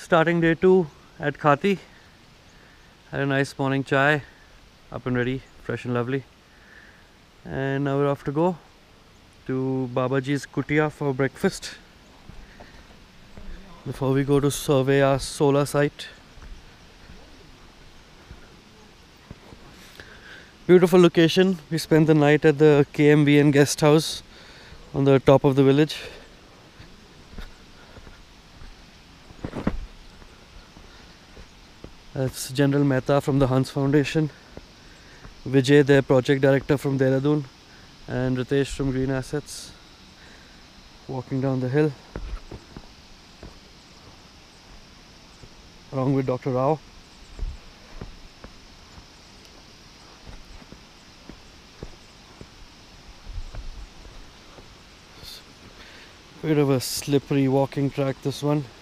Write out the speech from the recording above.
Starting day 2 at Khati. Had a nice morning chai, up and ready, fresh and lovely. And now we're off to go to Babaji's Kutia for breakfast before we go to survey our solar site. Beautiful location. We spent the night at the KMBN guest house on the top of the village. That's General Mehta from the Hans Foundation, Vijay, their project director from Dehradun, and Ritesh from Green Assets, walking down the hill along with Dr. Rao. Bit of a slippery walking track, this one.